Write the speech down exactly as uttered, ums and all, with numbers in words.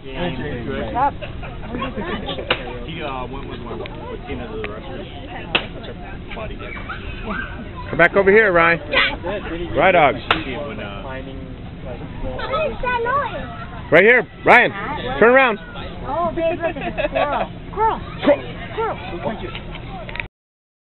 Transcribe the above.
What's up? He uh, went with my with Tina to the restaurant. Body day. Come back over here, Ryan. Rye dogs. When, uh, What is that noise? Right here, Ryan. Turn around. Oh, babe, look at a squirrel. Squirrel. Squirrel. Squirrel.